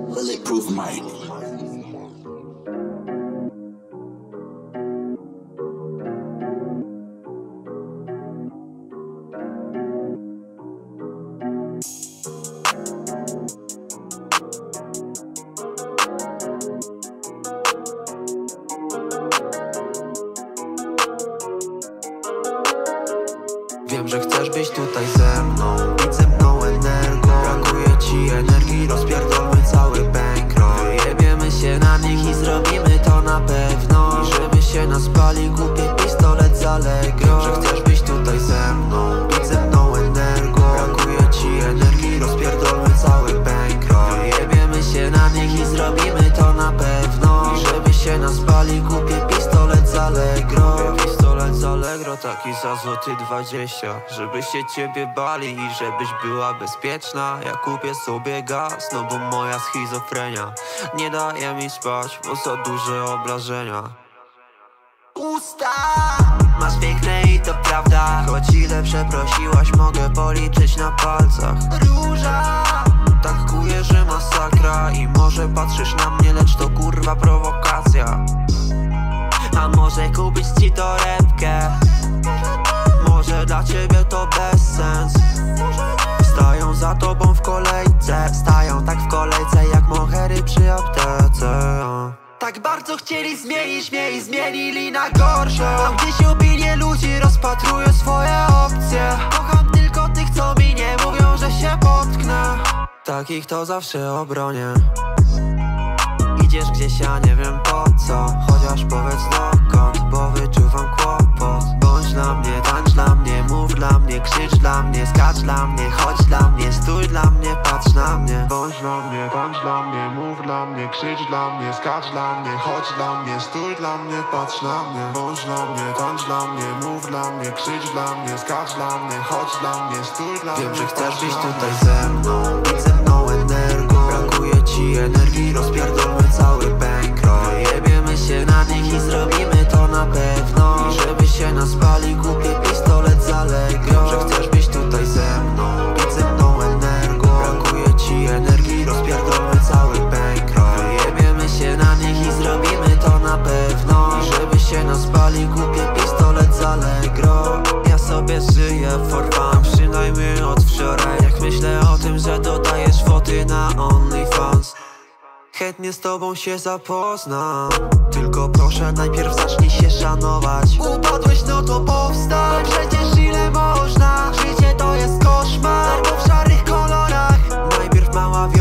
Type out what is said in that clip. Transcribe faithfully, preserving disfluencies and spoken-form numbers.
Bulletproof Mike. Wiem, że chcesz być tutaj ze mną, być ze mną energo. Brakuje ci energii, rozpierdolmy cały bankroll. Wyjebiemy się na nich i zrobimy to na pewno. I żeby się naspali, kupię pistolet z Allegro. Wiem, że chcesz być tutaj ze mną, być ze mną energo. Brakuje ci energii, rozpierdolmy cały bankroll. Wyjebiemy się na nich i zrobimy to na pewno. I żeby się naspali, kupię pistolet z Allegro. Pistolet z Allegro, taki za złoty dwadzieścia. Żeby się ciebie bali i żebyś była bezpieczna. Ja kupię sobie gaz, no bo moja schizofrenia nie daje mi spać, bo za duże obrażenia. Usta masz piękne i to prawda, choć ile przeprosiłaś, mogę policzyć na palcach. Róża tak kuje, że masakra. I może patrzysz na mnie, lecz to kurwa prowokacja. A może kupić ci torebkę? Może dla ciebie to bez sens. Stają za tobą w kolejce, stają tak w kolejce jak mohery przy aptece. Tak bardzo chcieli zmienić mnie i zmienili na gorsze. Tam gdzieś opinie ludzi rozpatrują swoje opcje. Kocham tylko tych, co mi nie mówią, że się potknę. Takich to zawsze obronię. Idziesz gdzieś, ja nie wiem po co. Chociaż powiedz dokąd, bo wyczuwam kłopot. Bądź dla mnie, tańcz dla mnie, mów dla mnie, krzycz dla mnie, skacz dla mnie, chodź dla mnie, stój dla mnie, patrz na mnie. Bądź dla mnie, tańcz dla mnie, mów dla mnie, krzycz dla mnie, skacz dla mnie, chodź dla mnie, stój dla mnie, patrz na mnie. Bądź dla mnie, tańcz dla mnie, mów dla mnie, krzycz dla mnie, skacz dla mnie, chodź dla mnie, stój dla mnie. Wiem, że chcesz być tutaj ze mną, być ze mną energo. Brakuje ci energii, rozpierdolmy cały bankroll. Jebiemy się na nich i zrobimy to na pewno. I żeby się naspali, kupię pistolet z Allegro. Wiem, że chcesz być tutaj ze mną, być ze mną energo. Brakuje ci energii, rozpierdolmy cały bankroll. Jebiemy się na nich i zrobimy to na pewno. I żeby się naspali, kupię pistolet z Allegro. Ja sobie żyję for fun, przynajmniej od wczoraj. Jak myślę o tym, że dodajesz foty na OnlyFans, chętnie z tobą się zapoznam. Tylko proszę, najpierw zacznij się szanować. Upadłeś, no to powstań. Przecież ile można? Życie to jest koszmar, albo w szarych kolorach. Najpierw mała